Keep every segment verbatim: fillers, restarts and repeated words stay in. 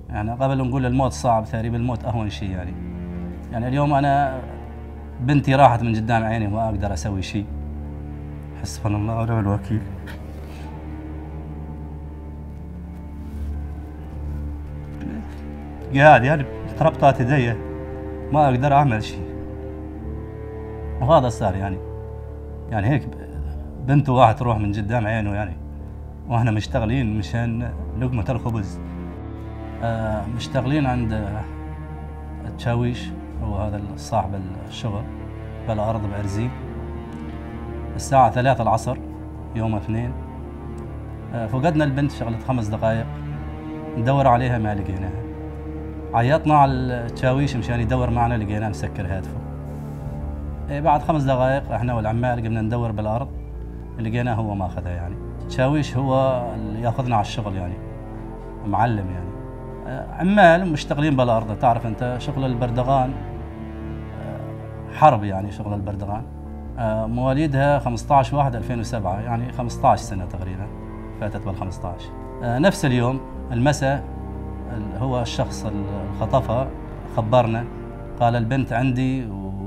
يعني قبل نقول الموت صعب، ثري بالموت أهون شيء يعني. يعني اليوم أنا بنتي راحت من قدام عيني وما أقدر أسوي شيء. حسبنا الله ونعم الوكيل. قاعد يعني تربطت يدي ما أقدر أعمل شيء، وهذا صار يعني. يعني هيك بنته واحد تروح من قدام عينه يعني، وإحنا مشتغلين مشان لقمة الخبز. آه مشتغلين عند التشاويش، هو هذا صاحب الشغل بالأرض بأرزين. الساعة ثلاثة العصر يوم اثنين آه فقدنا البنت شغلة خمس دقائق، ندور عليها ما لقيناها. عيطنا على التشاويش مشان يدور معنا، لقيناه مسكر هاتفه. إيه بعد خمس دقائق احنا والعمال قمنا ندور بالأرض، لقيناه هو ماخذها يعني. التشاويش هو اللي ياخذنا على الشغل يعني، معلم يعني. عمال مشتغلين بالأرض، تعرف أنت شغل البردغان حرب يعني. شغل البردغان مواليدها خمسة عشر واحد ألفين وسبعة، يعني خمسة عشر سنة تقريبا فاتت بال خمسة عشر. نفس اليوم المساء هو الشخص اللي خطفها خبرنا، قال البنت عندي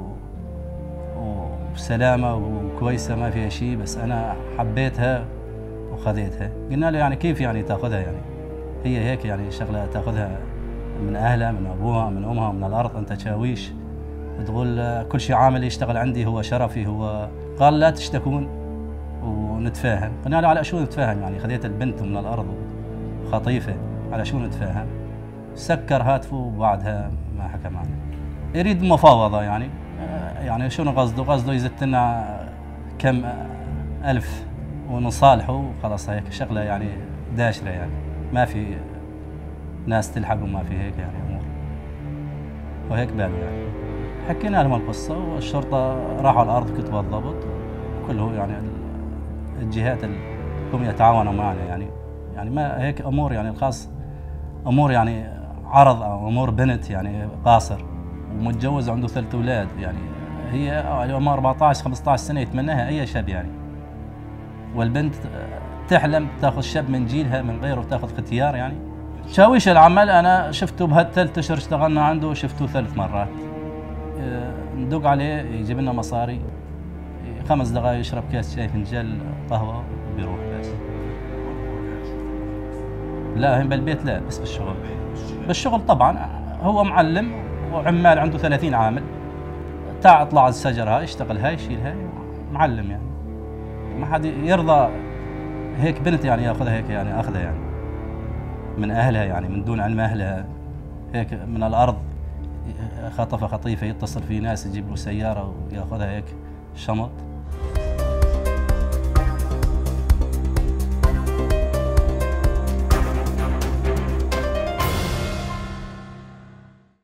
وبسلامة وكويسة ما فيها شيء، بس أنا حبيتها وخذيتها. قلنا له يعني كيف يعني تاخذها يعني؟ هي هيك يعني شغلة تاخذها من أهلها، من أبوها، من أمها، من الأرض، أنت تشاويش تقول كل شيء عامل يشتغل عندي هو شرفي هو. قال لا تشتكون ونتفاهم. قلنا له على شو نتفاهم يعني؟ خذيت البنت من الأرض خطيفة، على شو نتفاهم؟ سكر هاتفه وبعدها ما حكى معنا. يريد مفاوضة يعني. يعني شنو قصده؟ قصده يزت لنا كم ألف ونصالحه وخلاص. هيك شغلة يعني داشرة يعني، ما في ناس تلحق وما في هيك يعني أمور. وهيك باله يعني. حكينا لهم القصة والشرطة راحوا على الأرض كتبوا الضبط كله يعني. الجهات اللي هم يتعاونوا معنا يعني. يعني ما هيك أمور يعني الخاص أمور يعني عرض أو أمور بنت يعني قاصر ومتجوز عنده ثلاث أولاد يعني. هي عمرها أربعة عشر خمسة عشر سنة يتمناها أي شاب يعني. والبنت تحلم تاخذ شاب من جيلها من غيره تاخذ ختيار يعني. تشاويش العمل أنا شفته بهالثلاث أشهر اشتغلنا عنده، شفته ثلاث مرات. ندق عليه يجيب لنا مصاري، خمس دقائق يشرب كاس شاي فنجان قهوة وبيروح بس. لا هم بالبيت لا، بس بالشغل. بالشغل طبعا هو معلم وعمال عنده ثلاثين عامل. تاع اطلع الشجر هاي اشتغل هاي شيل هاي، معلم يعني. ما حد يرضى هيك بنت يعني ياخذها هيك يعني اخذها يعني من اهلها يعني من دون علم اهلها. هيك من الارض خطفه خطيفه، يتصل في ناس يجيب له سياره وياخذها هيك شمط.